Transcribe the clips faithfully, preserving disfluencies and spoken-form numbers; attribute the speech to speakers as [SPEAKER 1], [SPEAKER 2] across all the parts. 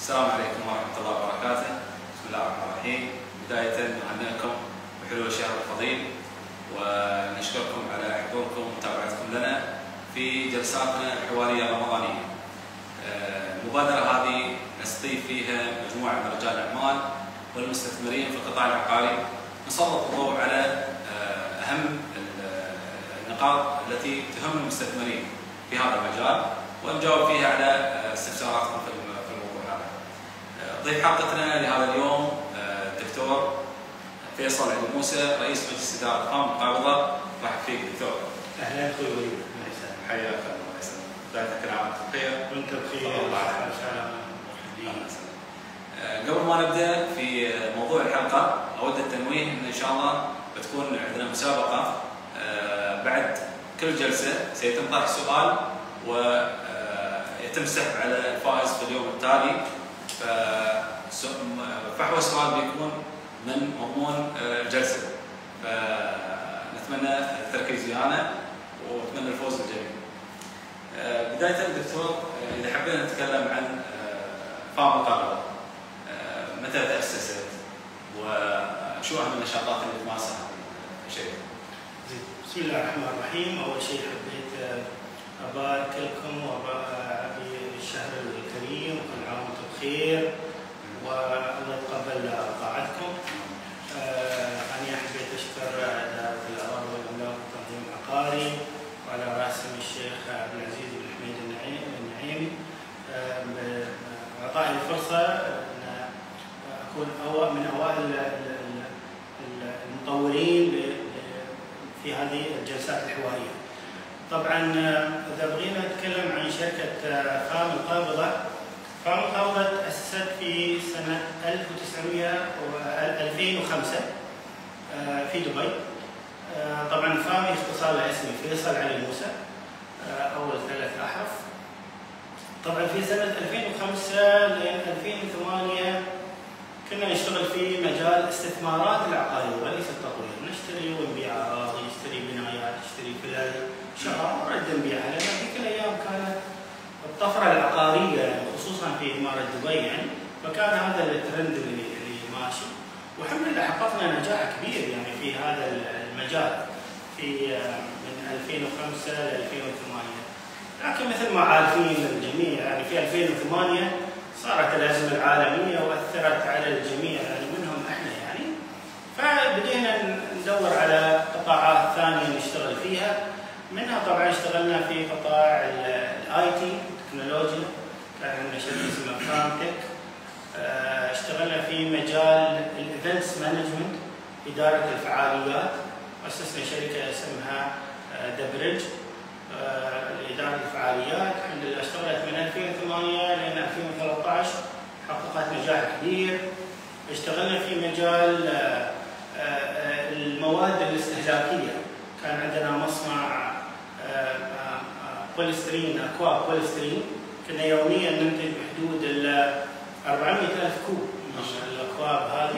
[SPEAKER 1] السلام عليكم ورحمة الله وبركاته. بسم الله الرحمن الرحيم. بداية نهنئكم بحلول الشهر الفضيل ونشكركم على حضوركم ومتابعتكم لنا في جلساتنا الحوارية الرمضانية. المبادرة هذه نستضيف فيها مجموعة من رجال الأعمال والمستثمرين في القطاع العقاري، نسلط الضوء على أهم النقاط التي تهم المستثمرين في هذا المجال ونجاوب فيها على استفساراتكم في الموضوع هذا. ضيف حلقتنا لهذا اليوم الدكتور فيصل الموسى، رئيس مجلس إدارة قام القابضة. مرحبا فيك دكتور.
[SPEAKER 2] أهلا أخوي وليد.
[SPEAKER 1] حياك الله وسهلا. بدايتك العام بخير.
[SPEAKER 2] وأنت بخير.
[SPEAKER 1] الله قبل ما نبدأ في موضوع الحلقة أود التنويه إن إن شاء الله بتكون عندنا مسابقة بعد كل جلسة سيتم طرح سؤال ويتم السحب على الفائز في اليوم التالي. فحوى السؤال بيكون من مضمون الجلسة، فنتمنى التركيز ويانا ونتمنى الفوز للجميع. بداية دكتور، إذا حبينا نتكلم عن فام القابضة، متى تأسست وشو أهم النشاطات اللي تمارسها الشركة؟
[SPEAKER 2] بسم الله الرحمن الرحيم. أول شيء حبيت أبارك لكم بالشهر الكريم، وكل عام وأنتم بخير والله يتقبل طاعتكم. أنا حبيت أشكر إدارة الأراضي والأملاك والتنظيم العقاري وعلى رأسهم الشيخ عبد العزيز بن حميد النعيمي بإعطائي الفرصة أن أكون من أوائل المطورين في هذه الجلسات الحوارية. طبعا إذا بغينا نتكلم عن شركة فام القابضة، فام القابضة تأسست في سنة ألفين وخمسة في دبي. طبعا فام اختصار لاسمي فيصل علي موسى، أول ثلاث أحرف. طبعا في سنة ألفين وخمسة ل ألفين وثمانية كنا نشتغل في مجال استثمارات العقارية وليس التطوير، نشتري ونبيع أراضي، نشتري بنايات، نشتري فلل، شقق ونرد نبيعها، لأن ذيك الأيام كانت الطفرة العقارية يعني خصوصا في إمارة دبي يعني، فكان هذا الترند اللي اللي ماشي، والحمد لله حققنا نجاح كبير يعني في هذا المجال في من ألفين وخمسة ل ألفين وثمانية. لكن مثل ما عارفين الجميع يعني في ألفين وثمانية صارت الأزمة العالمية وأثرت على الجميع يعني منهم احنا يعني، فبدينا ندور على قطاعات ثانية نشتغل فيها. منها طبعا اشتغلنا في قطاع الاي تي تكنولوجيا، كان عندنا شركة اسمها فامتك. اشتغلنا في مجال الايفنتس مانجمنت، إدارة الفعاليات، أسسنا شركة اسمها ذا بريدج لإدارة الفعاليات. الحمد لله اشتغلت من ألفين وثمانية لين ألفين وثلاثة عشر، حققت نجاح كبير. اشتغلنا في مجال المواد الاستهلاكية، كان عندنا مصنع بوليسترين، أكواب بوليسترين، كنا يوميا ننتج بحدود ال أربعمئة ألف كوب من الأكواب هذه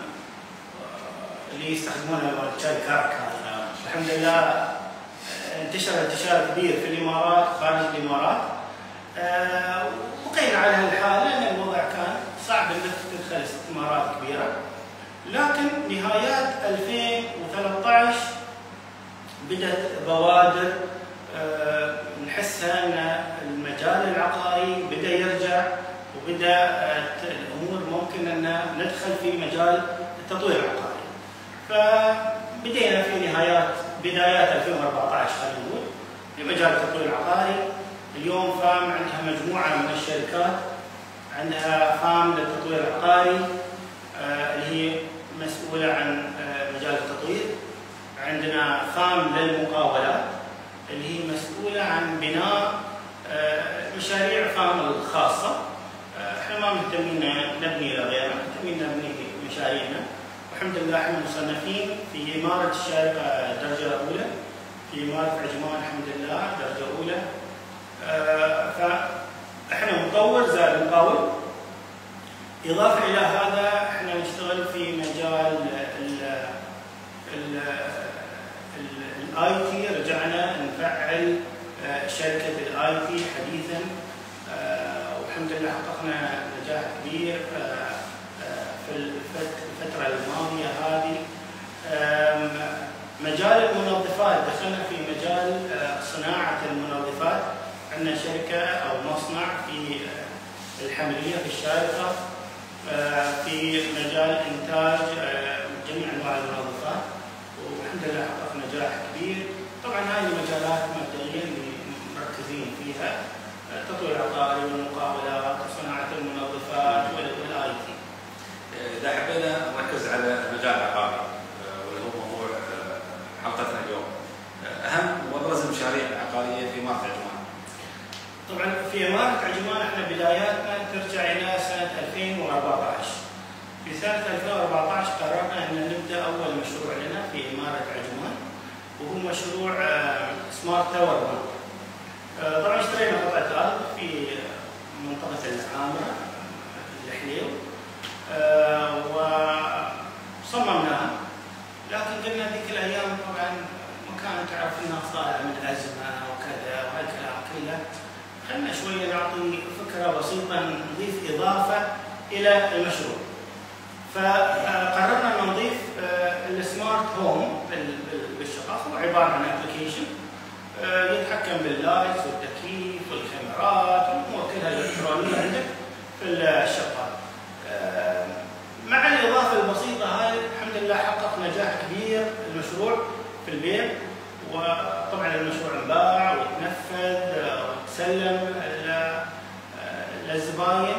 [SPEAKER 2] اللي يستخدمونها مال شاي كرك هذا. الحمد لله انتشر انتشار كبير في الامارات خارج الامارات. أه وبقينا على هالحال لان الوضع كان صعب انك تدخل استثمارات كبيره. لكن نهايات ألفين وثلاثة عشر بدات بوادر أه نحسها ان المجال العقاري بدا يرجع، وبدا الامور ممكن ان ندخل في مجال التطوير العقاري. فبدينا في نهايات بدايات ألفين وأربعة عشر خلينا نقول في مجال التطوير العقاري. اليوم فام عندها مجموعه من الشركات، عندها فام للتطوير العقاري آه اللي هي مسؤوله عن آه مجال التطوير. عندنا فام للمقاولات اللي هي مسؤوله عن بناء آه مشاريع فام الخاصه. آه احنا ما مهتمين نبني لغيرنا، مهتمين نبني مشاريعنا. الحمد لله احنا مصنفين في إمارة الشارقة درجة أولى، في إمارة عجمان الحمد لله درجة أولى. آه فاحنا مطور زائد مقاول. إضافة إلى هذا احنا نشتغل في مجال الاي تي، رجعنا نفعل شركة الاي تي حديثا. آه والحمد لله لله حققنا نجاح كبير في الفترة الماضية هذه. مجال المنظفات، دخلنا في مجال صناعة المنظفات. عندنا شركة أو مصنع في الحملية في الشارقة في مجال إنتاج جميع أنواع المنظفات، والحمد لله حققنا نجاح كبير. طبعا هذه المجالات مبدئيا اللي مركزين فيها التطوير العقاري والمقاولات وصناعة المنظفات والاي تي.
[SPEAKER 1] إذا حبينا نركز على المجال العقاري واللي هو موضوع حلقتنا اليوم، أهم وأبرز المشاريع العقارية في إمارة عجمان.
[SPEAKER 2] طبعا في إمارة عجمان احنا بداياتنا ترجع إلى سنة ألفين وأربعة عشر. في سنة ألفين وأربعة عشر قررنا أن نبدأ أول مشروع لنا في إمارة عجمان، وهو مشروع سمارت تاور. طبعا اشترينا قطعة أرض في منطقة العامرة الحليو وصممناها، لكن قلنا ذيك الأيام طبعا مكان تعرف إنها صالحة من أزمة وكذا وهالكلام كله، خلنا شوية نعطي فكرة بسيطة نضيف إضافة إلى المشروع. فقررنا أن نضيف السمارت هوم بالشقق. هو عبارة عن ابلكيشن يتحكم باللايتس والتكييف والكاميرات والامور كلها الالكترونيه عندك في الشقه. مع الاضافه البسيطه هاي الحمد لله حقق نجاح كبير المشروع في البيع، وطبعا المشروع انباع وتنفذ وتسلم للزباين.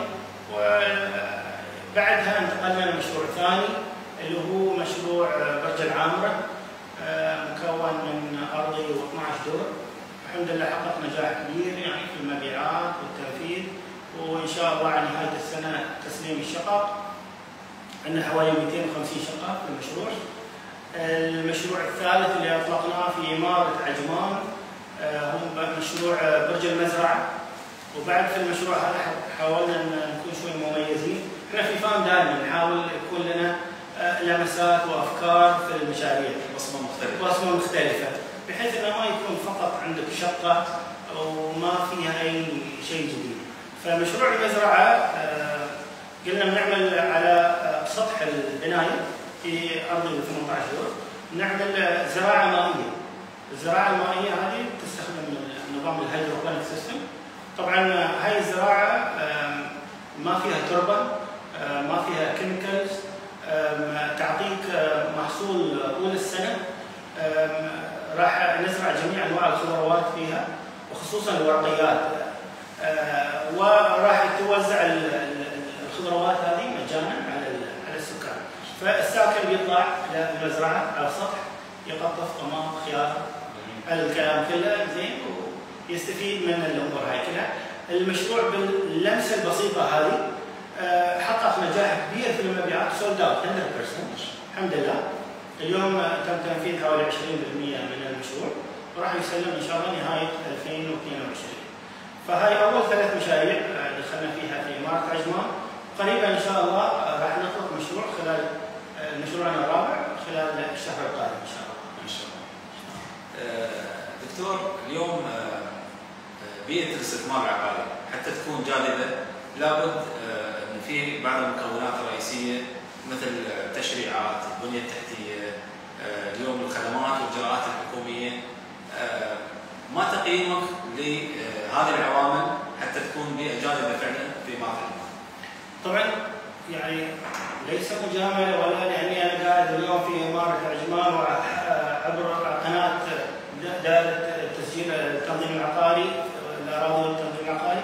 [SPEAKER 2] وبعدها انتقلنا لمشروع ثاني اللي هو مشروع برج العامره، مكون من أرضي واثني عشر دور. الحمد لله حقق نجاح كبير يعني في المبيعات والتنفيذ، وإن شاء الله على نهاية السنة تسليم الشقق. عندنا حوالي مئتين وخمسين شقة في المشروع. المشروع الثالث اللي أطلقناه في إمارة عجمان هو مشروع برج المزرعة. وبعد في المشروع هذا حاولنا أن نكون شوي مميزين. احنا في فام دائما نحاول يكون لنا لمسات وافكار في المشاريع،
[SPEAKER 1] بصمه مختلفه
[SPEAKER 2] بصمه مختلفه بحيث انه ما يكون فقط عندك شقه وما فيها اي شيء جديد. فمشروع المزرعه قلنا بنعمل على سطح البنايه في ارض ثمانية عشر دور نعمل زراعه مائيه. الزراعه المائيه هذه تستخدم نظام الهيدروبونيك سيستم. طبعا هاي الزراعه ما فيها تربه، ما فيها كيميكالز، تعطيك محصول طول السنه. راح نزرع جميع انواع الخضروات فيها وخصوصا الورقيات، وراح توزع الخضروات هذه مجانا على على السكان. فالساكن بيطلع للمزرعه على السطح يقطف طماط خيار الكلام كله زين ويستفيد من الامور هاي كلها. المشروع باللمسه البسيطه هذه حقق نجاح كبير في المبيعات، سولد اوت مية بالمية الحمد لله. اليوم تم تنفيذ حوالي عشرين بالمئة من المشروع وراح يسلم ان شاء الله نهايه ألفين واثنين وعشرين. فهاي اول ثلاث مشاريع دخلنا فيها في اماره عجمان. قريبا ان شاء الله راح نطلق مشروع خلال مشروعنا الرابع خلال الشهر القادم ان شاء الله.
[SPEAKER 1] ان شاء الله. دكتور، اليوم بيئه الاستثمار العقاري حتى تكون جاذبه لابد ان في بعض المكونات الرئيسيه مثل التشريعات، البنيه التحتيه، اليوم الخدمات والاجراءات الحكوميه. ما تقييمك لهذه العوامل حتى تكون بيئه جاذبه فعلا في إمارة عجمان؟
[SPEAKER 2] طبعا يعني ليس مجامله ولا لاني انا قاعد اليوم في اماره عجمان وعبر قناه دائره تسجيل التنظيم العقاري الاراضي والتنظيم العقاري.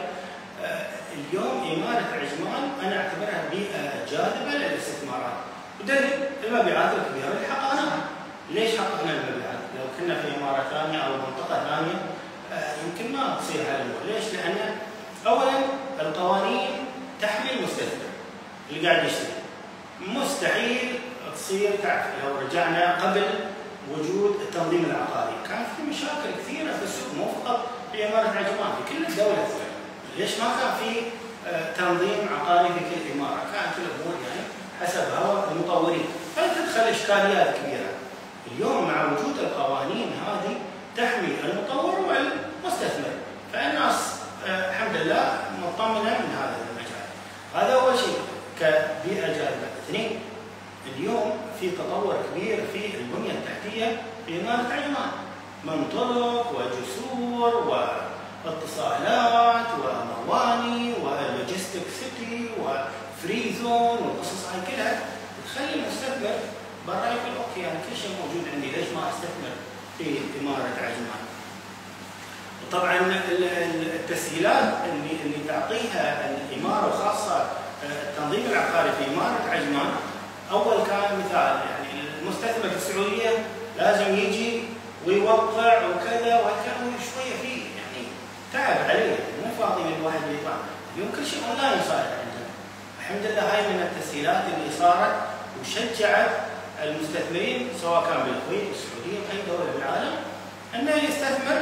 [SPEAKER 2] اليوم إمارة عجمان أنا أعتبرها بيئة جاذبة للاستثمارات، ودليل المبيعات الكبيرة اللي حققناها. ليش حققنا المبيعات؟ لو كنا في إمارة ثانية أو منطقة ثانية يمكن ما تصير هالأمور. ليش؟ لأن أولاً القوانين تحمي المستثمر اللي قاعد يشتري. مستحيل تصير، تعرف لو رجعنا قبل وجود التنظيم العقاري كان في مشاكل كثيرة في السوق، مو فقط في إمارة عجمان، في كل الدولة. ليش ما كان في تنظيم عقاري في كل إمارة؟ كانت الأمور يعني حسب هوى المطورين، فتدخل إشكاليات كبيرة. اليوم مع وجود القوانين هذه تحمي المطور والمستثمر، فالناس الحمد لله مطمنة من هذا بيئه جاذبه. اثنين، اليوم في تطور كبير في البنيه التحتيه في إمارة عجمان، من طرق وجسور واتصالات ومواني ولوجيستيك سيتي وفري زون والقصص هاي كلها تخلي المستثمر برا يقول اوكي يعني كل شيء موجود عندي، ليش ما استثمر في إمارة عجمان؟ طبعا التسهيلات اللي اللي تعطيها الإمارة وخاصة التنظيم العقاري في إمارة عجمان، أول كان مثال يعني المستثمر في السعودية لازم يجي ويوقع وكذا وكذا شوية فيه يعني تعب عليه، مو فاضي من الواحد يطلع. اليوم كل شيء أونلاين صاير عندنا. الحمد لله هاي من التسهيلات اللي صارت وشجعت المستثمرين سواء كان بالكويت والسعودية وأي دولة بالعالم أنه يستثمر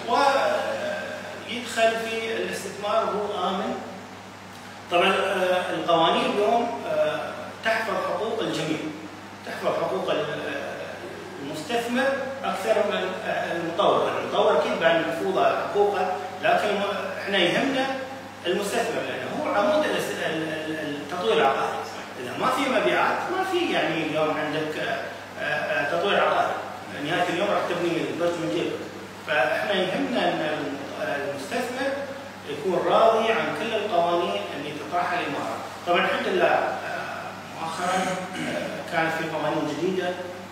[SPEAKER 2] ويدخل في الاستثمار وهو آمن. طبعا القوانين اليوم تحفظ حقوق الجميع، تحفظ حقوق المستثمر أكثر من المطور. المطور أكيد بعد محفوظة حقوقه، لكن احنا يهمنا المستثمر لأنه هو عمود التطوير العقاري. إذا ما في مبيعات ما في يعني اليوم عندك تطوير عقاري، نهاية اليوم راح تبني البرج من جيبك. فاحنا يهمنا أن المستثمر يكون راضي عن كل القوانين اللي تطرحها الإمارة. طبعا الحمد لله مؤخرا كانت في قوانين جديدة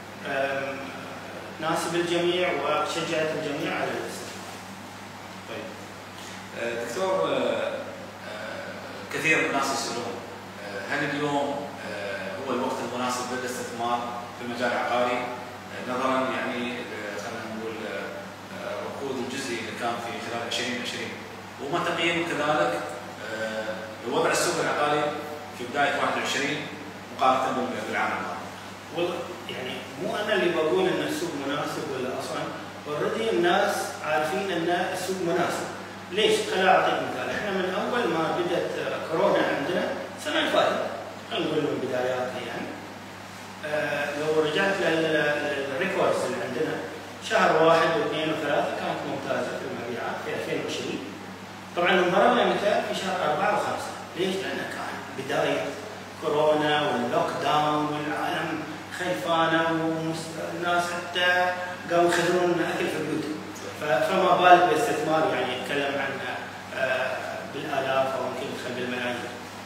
[SPEAKER 2] تناسب الجميع وشجعت الجميع على الاستثمار.
[SPEAKER 1] طيب دكتور، كثير من الناس يسألون هل اليوم هو الوقت المناسب للاستثمار في المجال العقاري نظرا يعني خلينا نقول الركود الجزئي اللي كان في خلال عشرين عشرين، وما تقييم كذلك لوضع السوق العقاري في بداية واحد وعشرين مقارنة بالعام الماضي؟
[SPEAKER 2] والله يعني مو انا اللي بقول ان السوق مناسب ولا اصلا، اوريدي الناس عارفين ان السوق مناسب. ليش؟ خليني اعطيك مثال. احنا من اول ما بدات كورونا عندنا السنه اللي فاتت، خلينا نقول من بداياتها يعني، آه لو رجعت للريكوردز اللي عندنا شهر واحد واثنين وثلاثه كانت ممتازه في المبيعات في ألفين وعشرين. طبعا انضربنا مثال في شهر أربعة وخمسة. ليش؟ لأنه كان بداية كورونا واللوك داون والعالم خيفانة والناس حتى قاموا يخزنون أكل في بيوتهم، فما بالك باستثمار يعني يتكلم عن بالآلاف أو يمكن يدخل بالملايين.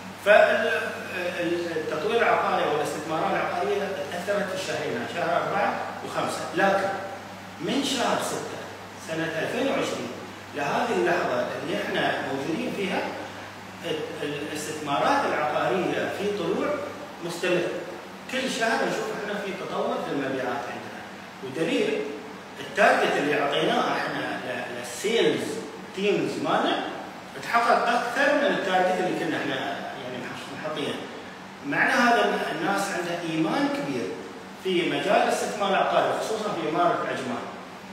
[SPEAKER 2] فالتطوير العقاري أو الاستثمارات العقارية تأثرت في الشهرين شهر أربعة وخمسة، لكن من شهر ستة سنة ألفين وعشرين لهذه اللحظة اللي احنا موجودين فيها الاستثمارات العقارية في طلوع مستمر. كل شهر نشوف احنا في تطور في المبيعات عندنا، ودليل التارجت اللي اعطيناه احنا للسيلز تيمز مالنا تحقق اكثر من التارجت اللي كنا احنا يعني محطينه. معنى هذا ان الناس عندها ايمان كبير في مجال الاستثمار العقاري خصوصا في إمارة عجمان.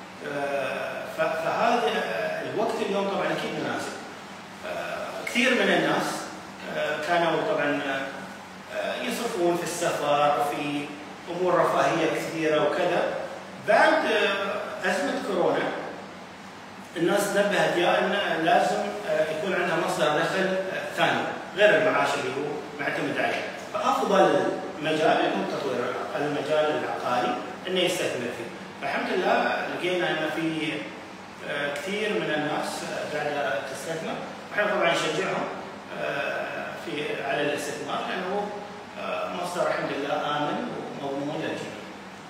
[SPEAKER 2] فهذا الوقت اليوم طبعا اكيد مناسب. كثير من الناس كانوا طبعا يصرفون في السفر في امور رفاهيه كثيره وكذا. بعد ازمه كورونا الناس نبهت يا ان لازم يكون عندها مصدر دخل ثاني غير المعاش اللي هو معتمد عليه. فافضل مجال هو التطوير المجال العقاري انه يستثمر فيه. فالحمد لله لقينا ان في كثير من الناس قاعده تستثمر، ونحن طبعا نشجعهم في على الاستثمار لانه مصدر الحمد لله امن ومضمون للجميع.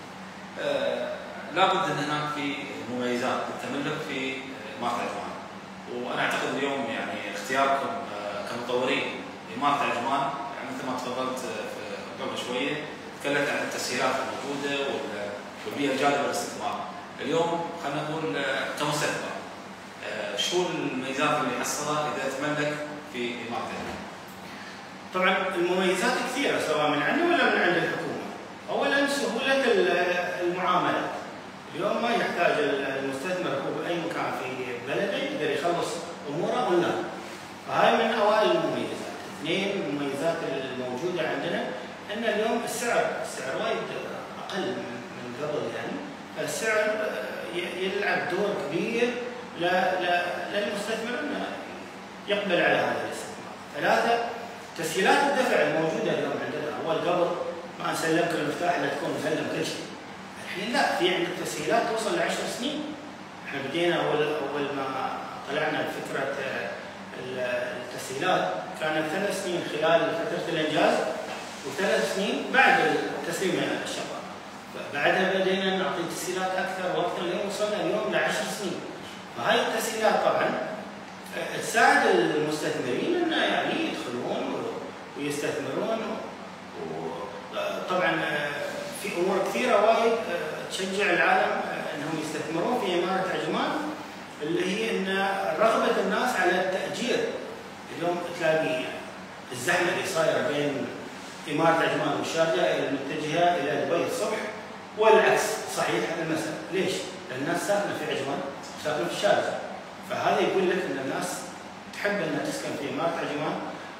[SPEAKER 1] لابد ان هناك في مميزات للتملك في إمارة عجمان، وانا اعتقد اليوم يعني اختياركم كمطورين لإمارة عجمان يعني مثل ما تفضلت قبل شويه تكلمت عن التسهيلات الموجوده والبيئه الجاذبه للاستثمار. اليوم خلينا نقول كمستثمر شو الميزات اللي يحصلها اذا تملك في إمارة عجمان؟
[SPEAKER 2] طبعا المميزات كثيره سواء من عندنا ولا من عند الحكومه. اولا سهوله المعاملات. اليوم ما يحتاج المستثمر هو باي مكان في بلده يقدر يخلص اموره اونلاين. فهاي من اوائل المميزات. اثنين من المميزات الموجوده عندنا ان اليوم السعر السعر وايد اقل من قبل يعني، فالسعر يلعب دور كبير للمستثمر انه يقبل على هذا الاستثمار. ثلاثه تسهيلات الدفع الموجوده اليوم عندنا، اول قبل ما نسلمك المفتاح الا تكون مسلم كل شيء. الحين لا، في عندك تسهيلات توصل لعشر سنين. احنا بدينا اول اول ما طلعنا بفكره التسهيلات كانت ثلاث سنين خلال فتره الانجاز، وثلاث سنين بعد تسليم الشقه. بعدها بدينا نعطي تسهيلات اكثر واكثر لين وصلنا اليوم لعشر سنين. فهاي التسهيلات طبعا تساعد المستثمرين انه يعني يدخلون ويستثمرون، وطبعا في امور كثيره وايد تشجع العالم انهم يستثمرون في اماره عجمان، اللي هي ان رغبه الناس على التاجير. اليوم تلاقي الزحمه اللي صايره بين اماره عجمان والشارجه المتجهه الى دبي الصبح والعكس صحيح المساء. ليش؟ لان الناس ساكنه في عجمان ساكنه في الشارجه. فهذا يقول لك ان الناس تحب انها تسكن في اماره عجمان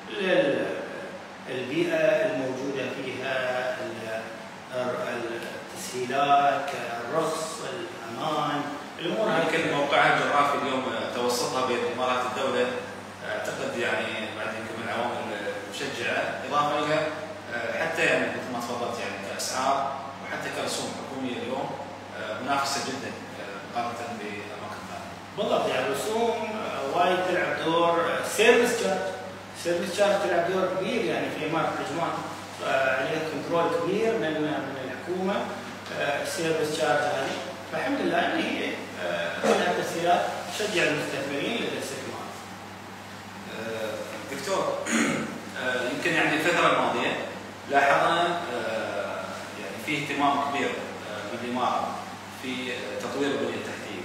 [SPEAKER 2] للبيئه الموجوده فيها، التسهيلات، الرخص، الامان، الامور هاي.
[SPEAKER 1] يمكن موقعها الجغرافي اليوم توسطها بين امارات الدوله، اعتقد يعني بعد يمكن من العوامل المشجعه، اضافه الى حتى يعني مثل ما تفضلت يعني كاسعار وحتى كرسوم حكوميه اليوم منافسه جدا مقارنه باماكن ثانيه.
[SPEAKER 2] بالضبط، يعني الرسوم وايد تلعب دور، سيرفيس تشارج، سيرفيس تشارج تلعب دور كبير يعني في اماره عجمان، عليها كنترول كبير من من الحكومه السيرفيس تشارج هذه. فالحمد لله ان هي كلها تسهيلات تشجع المستثمرين للاستثمار.
[SPEAKER 1] دكتور، يمكن يعني الفتره الماضيه لاحظنا يعني في اهتمام كبير من الاماره في تطوير البنيه التحتيه،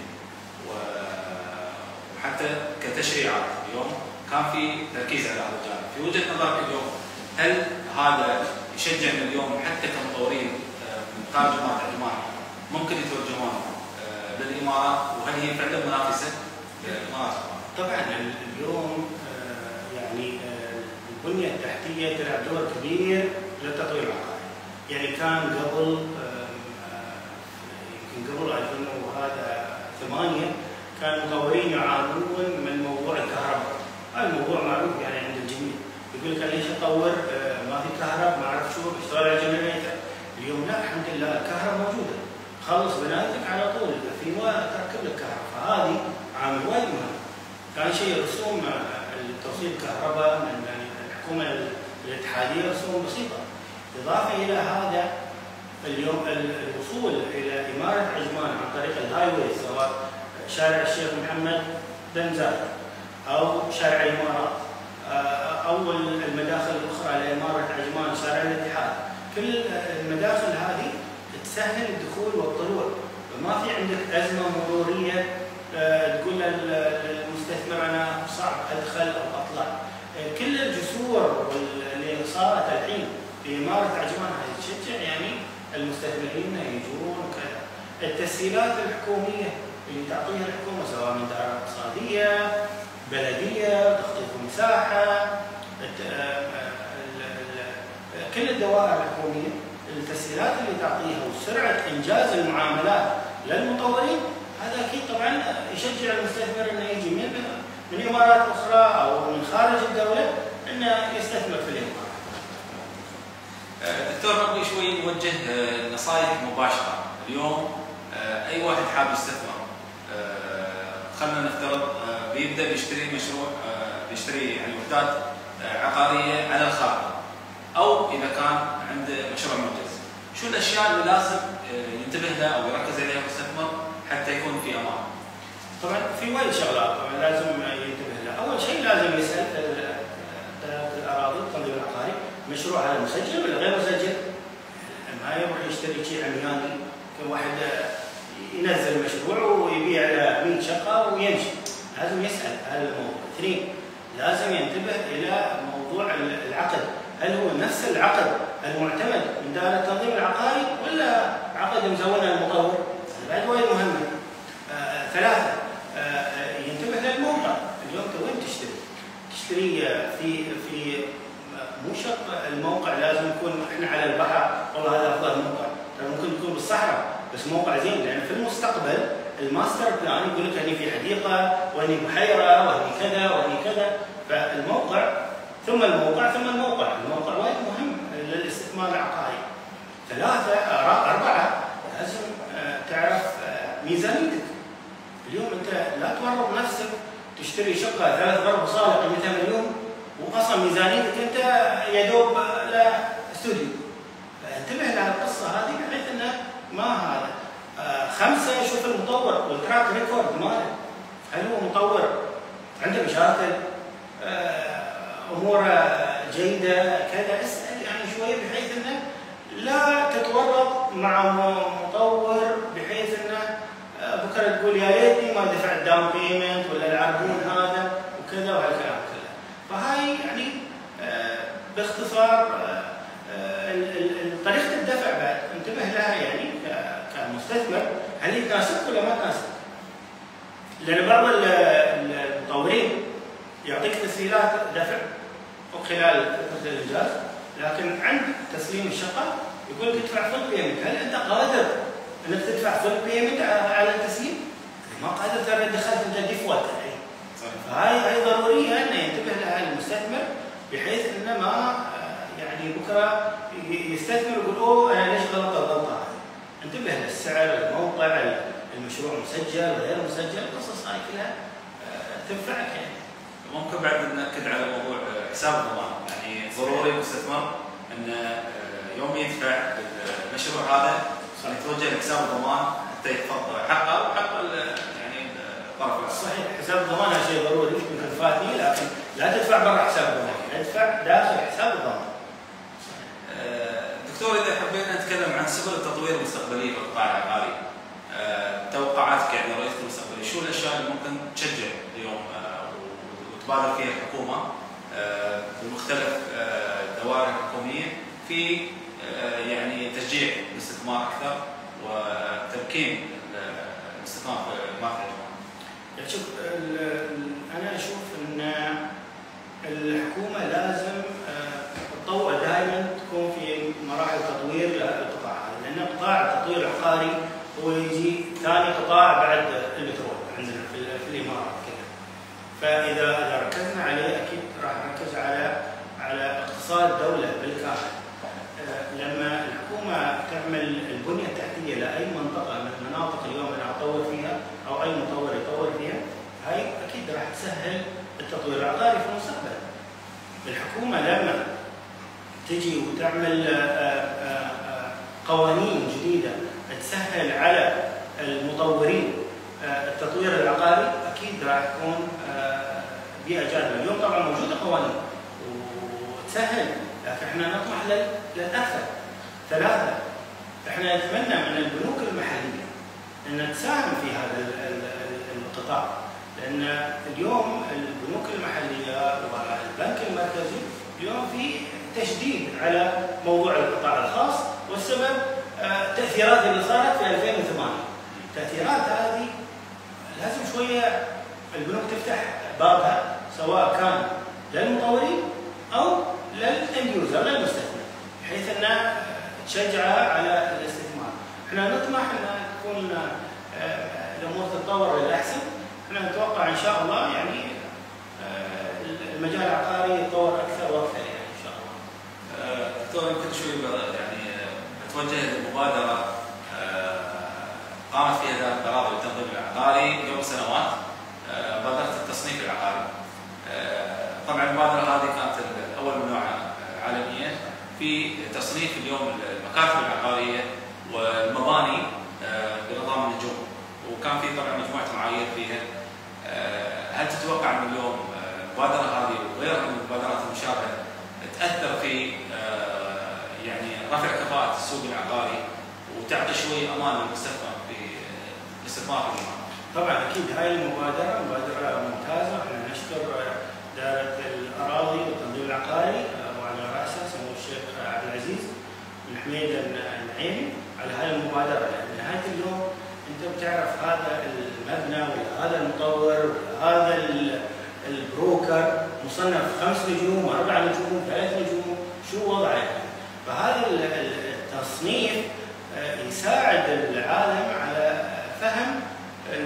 [SPEAKER 1] وحتى كتشريعات اليوم كان في تركيز على هذا الجانب. في وجهه نظرك اليوم هل هذا يشجعنا اليوم حتى كمطورين من خارج اماره عجمان ممكن يتوجهون للامارات، وهل هي فعلا منافسه للامارات؟
[SPEAKER 2] طبعا اليوم يعني البنيه التحتيه تلعب دور كبير للتطوير العقاري. يعني كان قبل يمكن قبل ألفين وثمانية كان المطورين يعانون من موضوع الكهرباء. هذا الموضوع معروف يعني عند الجميع، يقول لك ليش اطور ما في كهرباء ما اعرف شو اشتغل على جنريتر. اليوم لا، الحمد لله الكهرباء موجوده، خلص بنايتك على طول في وقت تركب لك كهرباء. فهذه عامل وايد مهم. ثاني شيء رسوم توصيل الكهرباء من الحكومه الاتحاديه رسوم بسيطه. اضافه الى هذا اليوم الوصول الى اماره عجمان عن طريق الهاي واي، سواء شارع الشيخ محمد بن زايد او شارع الامارات او المداخل الاخرى لاماره عجمان شارع الاتحاد، كل المداخل هذه تسهل الدخول والطلوع. فما في عندك ازمه مروريه تقول للمستثمر انا صعب ادخل او اطلع. كل الجسور اللي صارت الحين في اماره عجمان هذه تشجع يعني المستثمرين يجون وكذا. التسهيلات الحكوميه اللي تعطيها الحكومه سواء من دائره اقتصاديه، بلديه، تخطيط مساحه، كل الدوائر الحكوميه، التسهيلات اللي تعطيها وسرعه انجاز المعاملات للمطورين، هذا اكيد طبعا يشجع المستثمر انه يجي من من امارات اخرى او من خارج الدوله انه يستثمر في الامارات.
[SPEAKER 1] دكتور، نبغي شوي نوجه نصائح مباشره اليوم. اي واحد حاب يستثمر، خلينا نفترض بيبدا بيشتري مشروع، بيشتري يعني وحدات عقاريه على الخارج، او اذا كان عنده مشروع منجز، شو الاشياء اللي لازم ينتبه لها او يركز عليها المستثمر حتى يكون في امان؟
[SPEAKER 2] طبعا في وايد شغلات طبعا لازم ينتبه لها. اول شيء لازم يسال الاراضي التنظيم العقاري، مشروع هذا مسجل ولا غير مسجل؟ ما يروح يشتري شيء عمياني، كل واحد ينزل مشروع ويبيع له مئة شقه ويمشي. لازم يسال هذا الموضوع. اثنين، لازم ينتبه الى موضوع العقد، هل هو نفس العقد المعتمد من دائره التنظيم العقاري ولا عقد مزونه المطور؟ هذا بعد وايد مهم. آه، ثلاثه، آه، ينتبه للموقع. اليوم انت وين تشتري؟ تشتري في في مو شرط الموقع لازم يكون احنا على البحر، والله هذا افضل موقع، ممكن يكون بالصحراء بس موقع زين، لان في المستقبل الماستر بلان يقول لك هني في حديقه وهني بحيره وهني كذا وهني كذا. فالموقع ثم الموقع ثم الموقع، الموقع وايد مهم للاستثمار العقاري. ثلاثة أربعة لازم تعرف ميزانيتك. اليوم أنت لا تورط نفسك تشتري شقة ثلاث غرف وصالة قيمتها مليون وأصلا ميزانيتك أنت يا دوب لاستوديو. فانتبه لهالقصة هذه بحيث أنه ما هذا. خمسة شوف المطور والتراك ريكورد ماله، هل هو مطور عنده مشاكل؟ اموره جيده كذا، اسال يعني شوي بحيث انه لا تتورط مع مطور بحيث انه بكره تقول يا ليتني ما دفعت داون بيمنت ولا العربون هذا وكذا وهالكلام كله. فهاي يعني باختصار طريقه الدفع بعد انتبه لها يعني كمستثمر، هل هي تناسبك ولا ما تناسبك؟ لان بعض المطورين يعطيك تسهيلات دفع خلال فتره الانجاز، لكن عند تسليم الشقه يقول لك ادفع فول بيمنت. هل انت قادر انك تدفع فول بيمنت على التسليم؟ ما قادر، ترى دخلت انت ديفولت الحين. فهاي هاي ضروريه انه ينتبه لها المستثمر بحيث انه ما يعني بكره يستثمر يقول اوه انا ليش غلطت الغلطه هذه. انتبه للسعر، الموقع، المشروع مسجل غير مسجل، القصص هاي كلها تنفعك يعني.
[SPEAKER 1] ممكن بعد ناكد على موضوع حساب الضمان، يعني ضروري المستثمر انه يوم يدفع المشروع هذا يتوجه لحساب الضمان حتى يحفظ حقه وحق يعني الطرف الاخر.
[SPEAKER 2] صحيح، حساب الضمان هذا شيء ضروري يمكن فاتني، لكن لا تدفع برا حساب الضمان، ادفع داخل حساب الضمان.
[SPEAKER 1] دكتور، اذا حبينا نتكلم عن سبل التطوير المستقبلي في القطاع العقاري، توقعاتك يعني رؤيتك المستقبليه، شو الاشياء اللي ممكن تشجع اليوم وتبادر فيها الحكومه بمختلف الدوائر الحكوميه في يعني تشجيع الاستثمار اكثر وتمكين الاستثمار في الماركت الجماعي؟
[SPEAKER 2] شوف، انا اشوف ان الحكومه لازم تطور دائما، تكون في مراحل تطوير للقطاع هذا، لان قطاع التطوير العقاري هو يجي ثاني قطاع بعد البترول عندنا في, في الامارات كذا. فاذا اذا ركزنا عليه اكيد راح نركز على على اقتصاد الدوله بالكامل. لما الحكومه تعمل البنيه التحتيه لاي منطقه من المناطق اليوم انا اطور فيها او اي مطور يطور فيها، هاي اكيد راح تسهل التطوير العقاري في المستقبل. الحكومه لما تجي وتعمل قوانين جديده تسهل على المطورين التطوير العقاري، اكيد راح تكون بيئه جاذبه. اليوم طبعا موجوده قوانين وتسهل، لكن احنا نطمح للاكثر. ثلاثه، احنا نتمنى من البنوك المحليه ان تساهم في هذا القطاع، لان اليوم البنوك المحليه والبنك المركزي اليوم في تشديد على موضوع القطاع الخاص، والسبب التاثيرات اللي صارت في ألفين وثمانية. التاثيرات هذه لازم شويه البنوك تفتح بابها، سواء كان للمطورين او للاند يوزر للمستثمر، بحيث انها تشجعها على الاستثمار. احنا نطمح ان تكون الامور تتطور للاحسن. احنا نتوقع ان شاء الله يعني المجال العقاري يتطور اكثر واكثر يعني ان شاء الله.
[SPEAKER 1] دكتور، يمكن شوي يعني اتوجه لمبادره قامت فيها اداره التراضي والتنظيم العقاري قبل سنوات، مبادره التصنيف العقاري. طبعا المبادره هذه كانت الاول من نوعها عالميا في تصنيف اليوم المكاتب العقاريه والمباني بنظام النجوم، وكان في طبعا مجموعه معايير فيها. هل تتوقع ان اليوم المبادره هذه وغيرها من المبادرات المشابهه تاثر في يعني رفع كفاءه السوق العقاري وتعطي شوي امان للمستثمر في الاستثمار في العقار؟
[SPEAKER 2] طبعا اكيد هاي المبادره مبادره ممتازه، احنا نشكر اداره الاراضي والتنظيم العقاري وعلى راسها سمو الشيخ عبد العزيز بن حميد النعيمي على هاي المبادره. لان نهايه اليوم انت بتعرف هذا المبنى ولا هذا المطور ولا هذا البروكر مصنف خمس نجوم اربع نجوم ثلاث نجوم، شو وضعه يعني. فهذا التصنيف يساعد العالم على فهم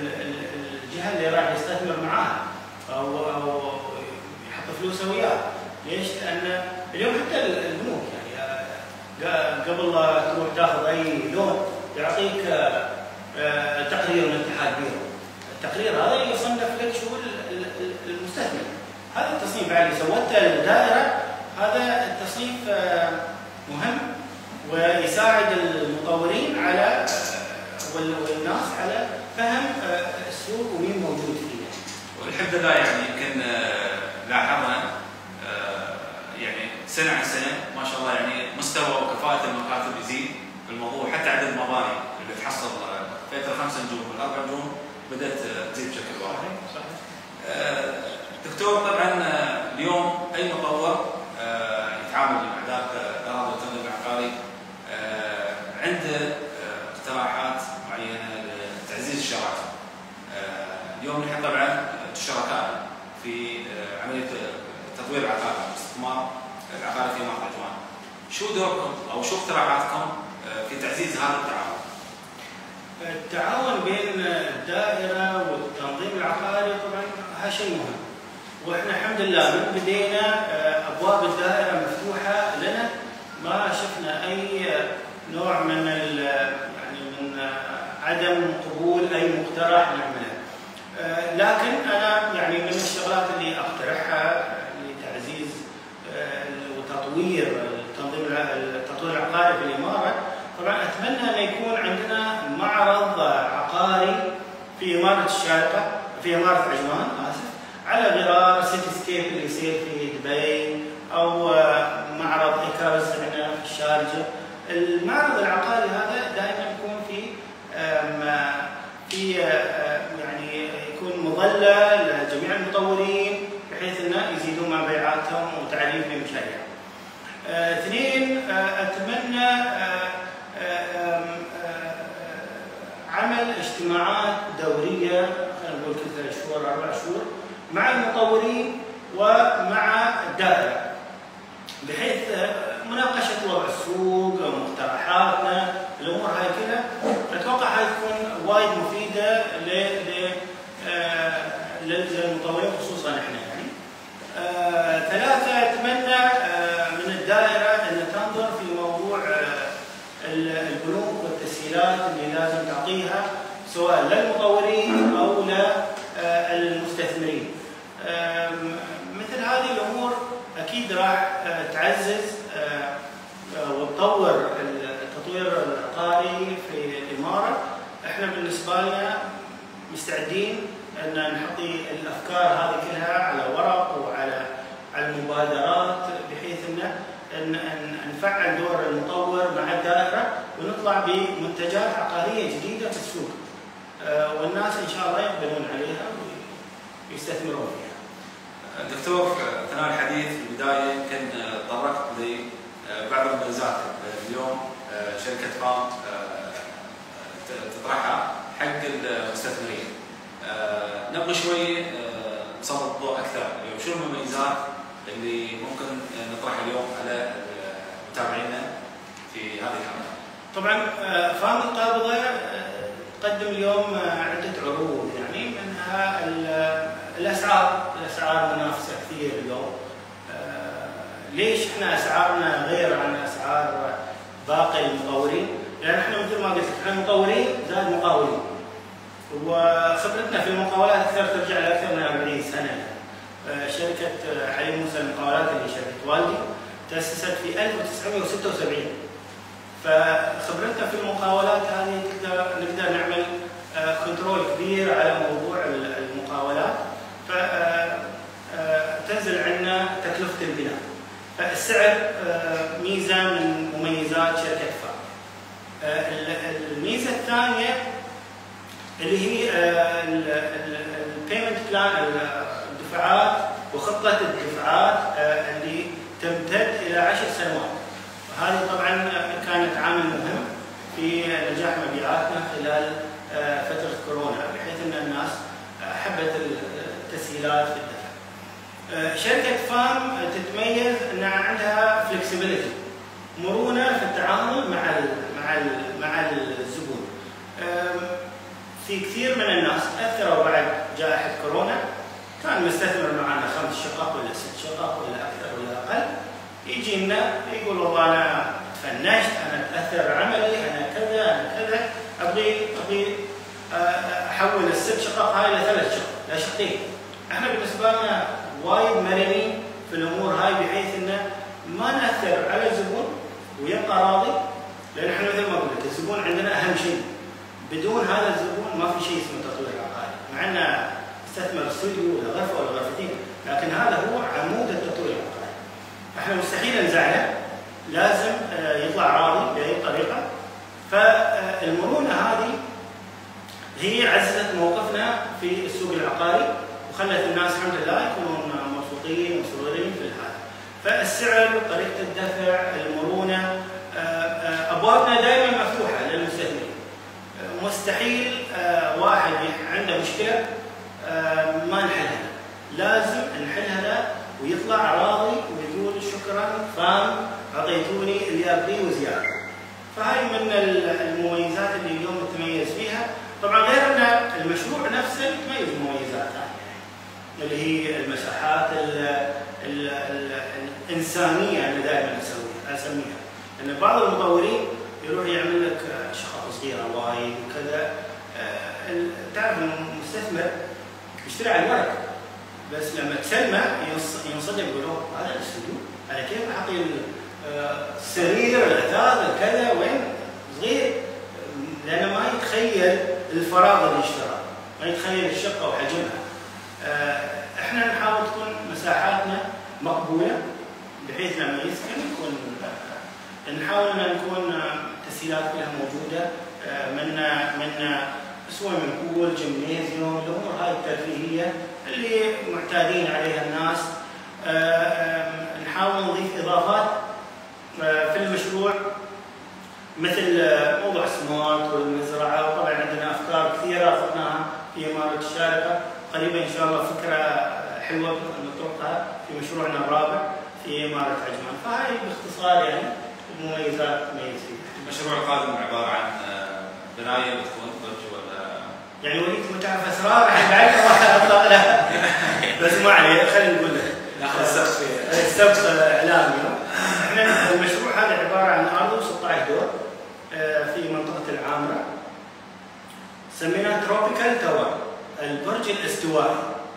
[SPEAKER 2] الجهه اللي راح يستثمر معاها او او يحط فلوسه وياها. ليش؟ لان اليوم حتى البنوك يعني قبل لا تروح تاخذ اي لون يعطيك تقرير من اتحاد بيرو. التقرير هذا يصنف لك شو المستثمر. هذا التصنيف بعد اللي سوته الدائره، هذا التصنيف مهم ويساعد المطورين على والناس على فهم السوق ومين موجود فيه.
[SPEAKER 1] والحمد لله يعني يمكن لاحظنا يعني سنه عن سنه ما شاء الله يعني مستوى وكفاءه المكاتب يزيد في الموضوع، حتى عدد المباني اللي تحصل فتره خمس نجوم والاربع نجوم بدات تزيد بشكل واضح. صحيح. دكتور طبعا اليوم اي مطور يتعامل مع ذات الاراضي والتنظيم العقاري عنده اقتراحات معينه لتعزيز الشراكه. اليوم نحن طبعا شركاء في عمليه تطوير العقار والاستثمار العقاري في منطقه عجمان. شو دوركم او شو اقتراحاتكم في تعزيز هذا التعاون؟
[SPEAKER 2] التعاون بين الدائره والتنظيم العقاري طبعا هذا شيء مهم، واحنا الحمد لله من بدينا ابواب الدائره مفتوحه لنا، ما شفنا اي نوع من يعني من عدم قبول اي مقترح نعمله. لكن انا يعني من الشغلات اللي اقترحها لتعزيز وتطوير التنظيم التطوير العقاري في الاماره، طبعا اتمنى ان يكون عندنا معرض عقاري في اماره الشارقه في اماره عجمان اسف على غرار سيتي سكيب اللي يصير في دبي او معرض ايكارس عندنا في الشارقه. المعرض العقاري هذا دائما يكون في في يعني يكون مظله لجميع المطورين بحيث انه يزيدون مبيعاتهم وتعريف بمشاريعهم. اثنين اتمنى عمل اجتماعات دوريه خلينا نقول كل ثلاث شهور اربع شهور مع المطورين ومع الدائره، بحيث مناقشه وضع السوق مقترحاتنا الامور هاي كلها. اتوقع هاي تكون وايد مفيده للمطورين خصوصا احنا يعني. آه، ثلاثه اتمنى آه، من الدائره ان تنظر في موضوع آه، البنوك والتسهيلات اللي لازم تعطيها سواء للمطورين او للمستثمرين. آه، مثل هذه الامور اكيد راح آه، تعزز آه، وتطور التطوير العقاري في الاماره. احنا بالنسبه لنا مستعدين ان نحطي الافكار هذه كلها على ورق وعلى على المبادرات بحيث ان نفعل دور المطور مع الدائره ونطلع بمنتجات عقاريه جديده في السوق. والناس ان شاء الله يقبلون عليها ويستثمرون فيها.
[SPEAKER 1] دكتور اثناء الحديث في البدايه يمكن تطرقت لبعض المميزات اليوم شركه فام تطرحها حق المستثمرين. نبغى شوي نسلط الضوء اكثر شو المميزات اللي ممكن نطرحها اليوم على متابعينا في هذه الحلقه.
[SPEAKER 2] طبعا فام القابضه تقدم اليوم عده عروض، يعني منها الاسعار الاسعار منافسه كثير اليوم. ليش احنا اسعارنا غير عن اسعار باقي المطورين؟ لان احنا مثل ما قلت احنا مطورين زائد مقاولين، وخبرتنا في المقاولات اكثر ترجع لاكثر من أربعين سنه. شركه علي موسى للمقاولات اللي شركه والدي تاسست في ألف وتسعمئة وستة وسبعين، فخبرتنا في المقاولات هذه نقدر نقدر نعمل كنترول كبير على موضوع المقاولات، فتنزل عندنا تكلفه البناء. فالسعر ميزه من مميزات شركه فام. الميزه الثانيه اللي هي البيمنت بلان، الدفعات وخطه الدفعات اللي تمتد الى عشر سنوات. وهذه طبعا كانت عامل مهم في نجاح مبيعاتنا خلال فتره كورونا، بحيث ان الناس حبت التسهيلات في الدفع. شركه فام تتميز ان عندها فلكسبيتي، مرونه في التعامل مع ال مع ال مع الزبون. في كثير من الناس اثروا بعد جائحه كورونا، كان مستثمر معنا خمس شقق ولا ست شقق ولا اكثر ولا الاقل يجي لنا يقول والله انا تفنشت، انا تاثر عملي، انا كذا انا كذا، ابغي ابغي احول الست شقق هاي الى ثلاث شقق لا شقين. احنا بالنسبه لنا وايد مرنين في الامور هاي بحيث انه ما ناثر على الزبون ويبقى راضي، لان احنا مثل ما قلت الزبون عندنا اهم شيء. بدون هذا الزبون ما في شيء اسمه تطوير عقاري، مع انه استثمر استوديو ولا غرفه ولا غرفتين، لكن هذا هو عمود التطوير العقاري. احنا مستحيل نزعله، لازم يطلع راضي باي طريقه. فالمرونه هذه هي عززت موقفنا في السوق العقاري وخلت الناس الحمد لله يكونون مبسوطين ومسرورين في هذا. فالسعر، طريقه الدفع، المرونه، ابوابنا دائما مفتوحه للمستثمرين. مستحيل واحد عنده مشكله ما نحلها، لازم نحلها له ويطلع راضي ويقول شكرا فان اعطيتوني اللي ابغيه وزياده. فهاي من المميزات اللي اليوم نتميز فيها. طبعا غير ان المشروع نفسه يتميز بمميزات ثانيه اللي هي المساحات ال ال ال الانسانيه اللي دائما اسويها اسميها. لان بعض المطورين يروح يعمل لك شقق صغيره وايد وكذا. تعرف ان المستثمر يشتري على الورق، بس لما تسلمه ينصدم يقول هذا الاستوديو انا كيف اعطي السرير الاثاث كذا وين صغير، لانه ما يتخيل الفراغ اللي اشتراه، ما يتخيل الشقه وحجمها. احنا نحاول تكون مساحاتنا مقبوله بحيث لما يسكن يكون نحاول ان نكون تسهيلات كلها موجوده، من من سويمنج بول، جيمنازيوم، الامور هاي الترفيهيه اللي معتادين عليها الناس. نحاول نضيف اضافات في المشروع مثل موضوع سمارت والمزرعه، وطبعا عندنا افكار كثيره اخذناها في اماره الشارقه. قريبا ان شاء الله فكره حلوه نطرقها في مشروعنا الرابع في اماره عجمان. فهاي باختصار يعني المميزات نميز فيها.
[SPEAKER 1] المشروع القادم عباره عن بنايه بتكون برج ولا
[SPEAKER 2] يعني وليد ما تعرف اسرار الحين بعد راح اطلق لها بس ما عليه خلينا نقول لك
[SPEAKER 1] ناخذ السبق
[SPEAKER 2] السبق اعلامي. احنا المشروع هذا عباره عن ارض ستة عشر دور في منطقه العامره، سميناه تروبيكال تاور، البرج الاستوائي.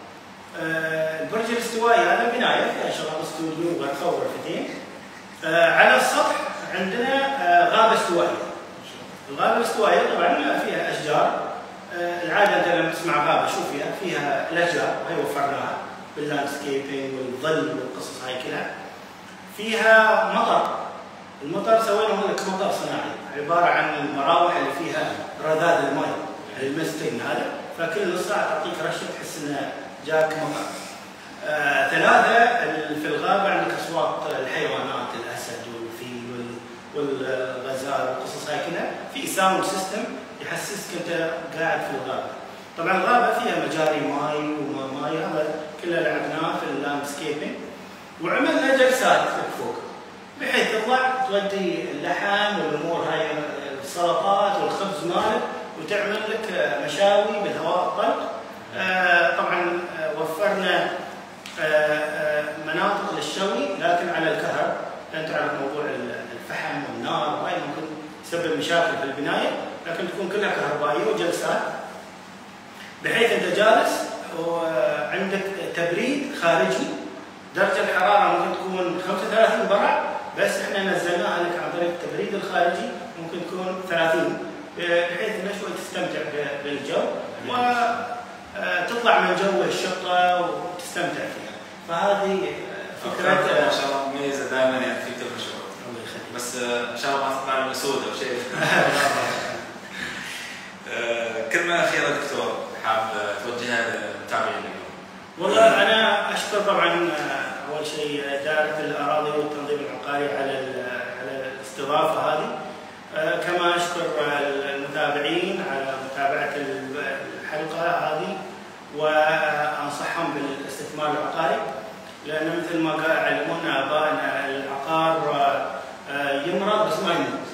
[SPEAKER 2] البرج الاستوائي هذا بنايه فيها شقق استوديو وغرفه وغرفتين. على السطح عندنا غابه استوائيه. الغابه الاستوائيه طبعا فيها اشجار. العاده انت لما تسمع غابه شو فيها؟ فيها الاشجار وهي وفرناها باللاندسكيبنج والظل والقصص هاي كلها. فيها مطر، المطر سوينا لك مطر صناعي عباره عن المراوح اللي فيها رذاذ الماء المستين هذا، فكل نص ساعه تعطيك رشه تحس انه جاك مطر. آه، ثلاثه في الغابه عندك اصوات الحيوانات، الاسد والفيل والغزال والقصص هاي كلها. في ساوند سيستم يحسسك انت قاعد في الغابه. طبعا الغابه فيها مجاري ماي وما ماي، هذا كله لعبناه في اللاندسكيبنج. وعملنا جلسات فوق بحيث تطلع تودي اللحم والامور هاي السلطات والخبز مالك وتعمل لك مشاوي بالهواء الطلق. آه طبعا آه وفرنا آه آه مناطق للشوي لكن على الكهرب، لان تعرف موضوع الفحم والنار وهاي ممكن تسبب مشاكل في البنايه، لكن تكون كلها كهربائيه وجلسات بحيث انت جالس وعندك تبريد خارجي. درجه الحراره ممكن تكون خمسة وثلاثين برا، بس احنا نزلناها لك عن طريق التبريد الخارجي ممكن تكون ثلاثين، بحيث انه شوي تستمتع بالجو وتطلع من جو الشقه وتستمتع فيها. فهذه فكره
[SPEAKER 1] ما شاء الله مميزه دائما يعني في كل مشروع.
[SPEAKER 2] الله يخليك.
[SPEAKER 1] بس ان شاء الله ما تطلع لنا سوداء او شيء. كلمه اخيره دكتور حاب توجهها للمتابعين اليوم.
[SPEAKER 2] والله انا اشكر طبعا اول شيء اداره الاراضي والتنظيم العقاري على على الاستضافه هذه، كما اشكر المتابعين على متابعه الحلقه هذه، وانصحهم بالاستثمار العقاري، لان مثل ما قال علمونا ابائنا العقار يمرض بس ما يموت.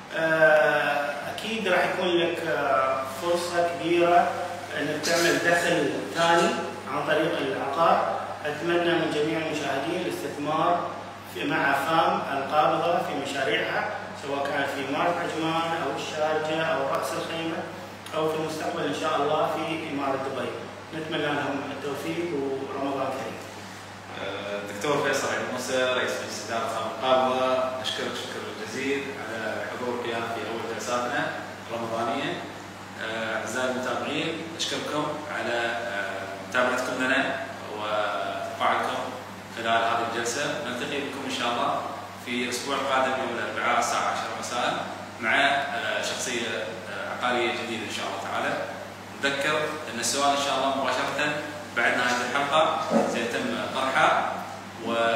[SPEAKER 2] اكيد راح يكون لك فرصه كبيره انك تعمل دخل ثاني عن طريق العقار. اتمنى من جميع المشاهدين الاستثمار مع فام القابضة في مشاريعها، سواء كانت في إمارة عجمان أو الشارجة أو رأس الخيمة أو في المستقبل إن شاء الله في إمارة دبي. نتمنى لهم التوفيق ورمضان كريم.
[SPEAKER 1] الدكتور فيصل عيد موسى رئيس مجلس إدارة فام القابضة، نشكرك شكر جزيل على حضورك في أول جلساتنا الرمضانية. أعزائي المتابعين، نشكركم على متابعتكم لنا وتفاعلكم خلال هذه الجلسة. نلتقي بكم إن شاء الله في الأسبوع القادم يوم الأربعاء الساعة عشرة مساء مع شخصية عقارية جديدة إن شاء الله تعالى. نذكر أن السؤال إن شاء الله مباشرة بعد نهاية الحلقة سيتم طرحه،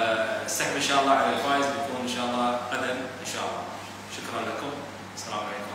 [SPEAKER 1] والسحب إن شاء الله على الفائز بيكون إن شاء الله غدا إن شاء الله. شكرا لكم، السلام عليكم.